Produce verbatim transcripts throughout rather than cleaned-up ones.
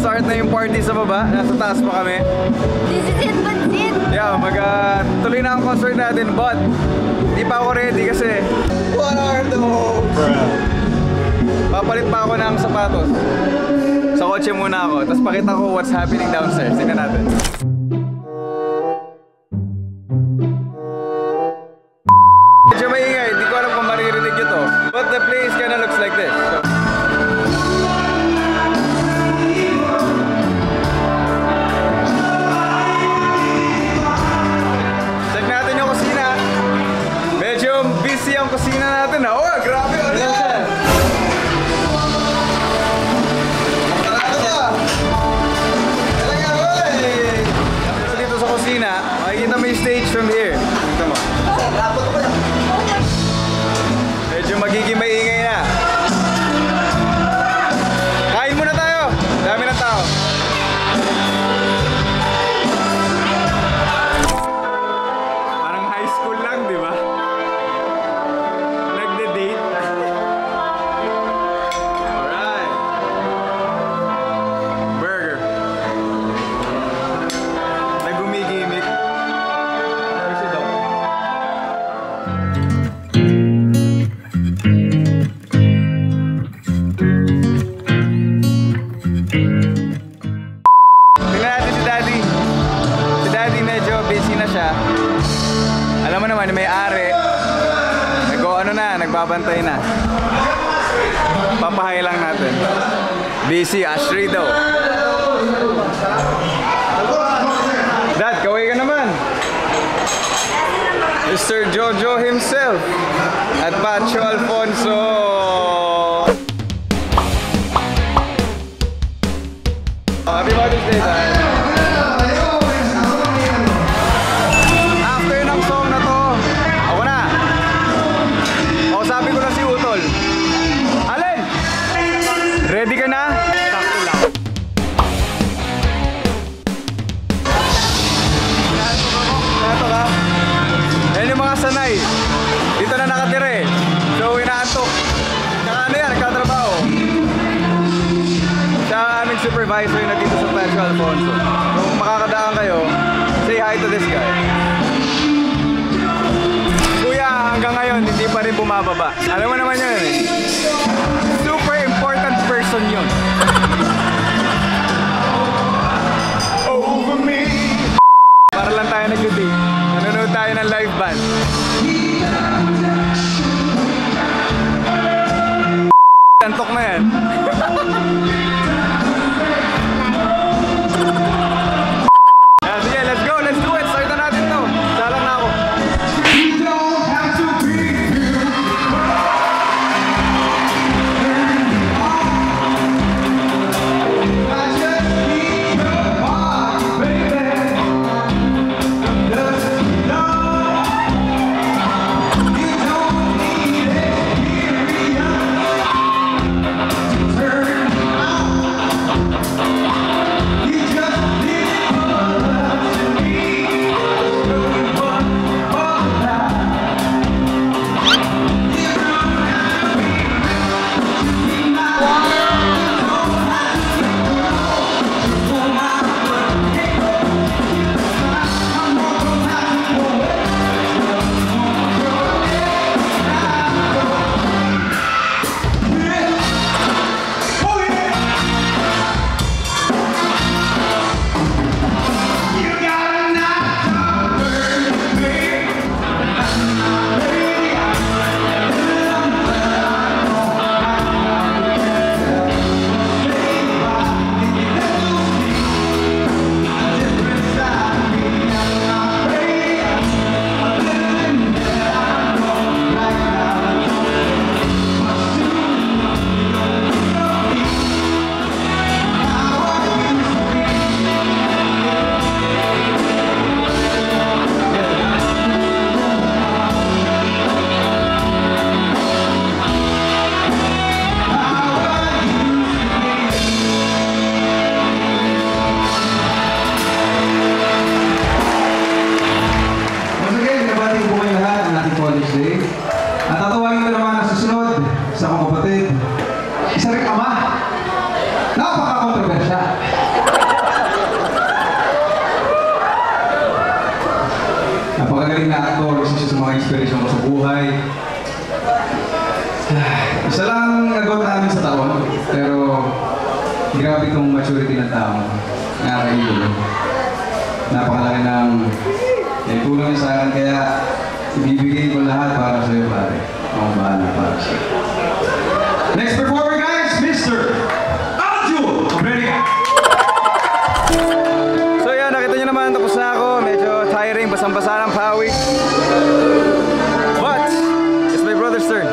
mag-start na yung party sa baba. Nasa taas pa kami. This is it, but it. Yeah, mag uh, tuloy na ang concert natin, but di pa ako ready kasi what are those? Papalit pa ako ng sapatos. Sa kotse muna ako, tapos pakita ko what's happening downstairs. Tingnan natin. Medyo maingay, di ko alam kung maririnig nyo to. But the place kinda looks like this. So, check natin yung kusina. Medyo busy ang kusina natin. Oh, grabe! Ano yan? Dito sa kusina, makikita mo yung stage from here. Ito mo. Medyo magiging maingay na. Kain muna tayo. Dami ng tao. Parang high school lang, di ba? Nagde-date. Alright. Burger. Nagumigimik. Where's it all? Tingnan natin si Daddy. Si Daddy medyo busy na siya. Alam mo naman, may ari. Nag-o ano na, nagbabantay na. Papahay lang natin. Busy, Ashley daw. Dad, kaway ka naman. Mister Jojo himself at Pacho Alfonso. Happy Mother's Day, Dad. After ng song na to, ako na. O, sabi ko na si Utol. Alin? Ready ka na? Sakto lang. Ito ka. Yan yung mga sanay. Dito na nakatira eh. So, inaantok. Tsaka ano yan, nagkatrabaho. Siya aming supervisor na dito sa Pacho Alfonso. Kung makakadaan kayo, say hi to this guy. Kuya, hanggang ngayon, hindi pa rin bumababa. Alam mo naman yun eh. Super important person yun. Over me. Para lang tayo nag-date. Nanonood tayo ng live band. Tantok na yan. Yeah, sige, let's go, let's do it. Start na natin to. Salang na ako. Grabe itong maturity ng tao. Nakakailo. Napakalaki ng tulong niya sa akin, kaya ibibigay ko lahat para sa iyo, pare. Ako bahala para sa iyo. Next performer, guys, Mister Aljo America. So yan, nakita nyo naman, tapos na ako. Medyo tiring, basang-basa ng pawis. But, it's my brother's turn.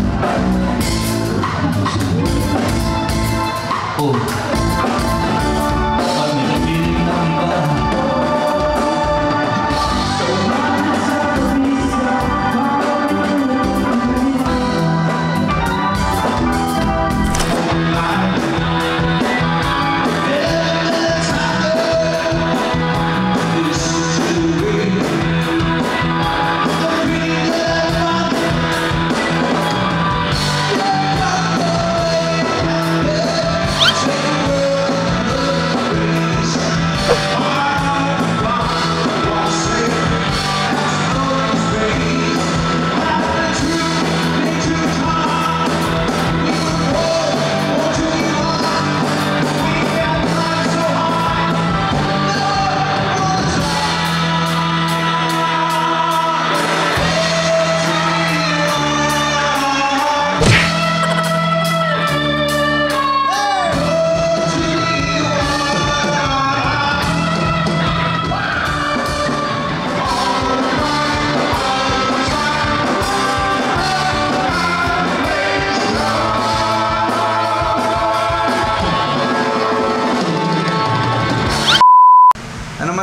Oh.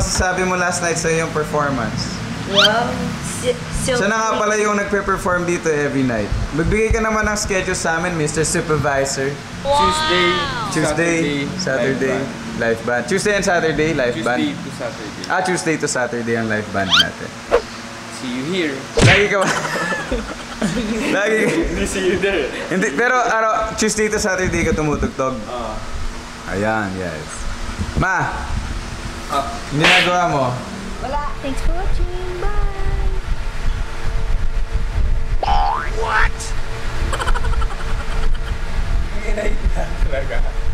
masasabi mo last night sa iyong performance? Wow. Si so Siya na nga pala yung nagpe-perform dito every night. Magbigay ka naman ng schedule sa amin, Mister Supervisor. Tuesday, Tuesday, Saturday, live band. Tuesday and Saturday, live band. Tuesday to Saturday. Ah, Tuesday to Saturday ang live band natin. See you here. Lagi ka ba? Lagi ka. Hindi see you there. Hindi, pero araw, Tuesday to Saturday ka tumutugtog. Ah. Ayan, yes. Ma, Ah. ginagawa mo? wala. Thanks for watching. Bye. Talaga.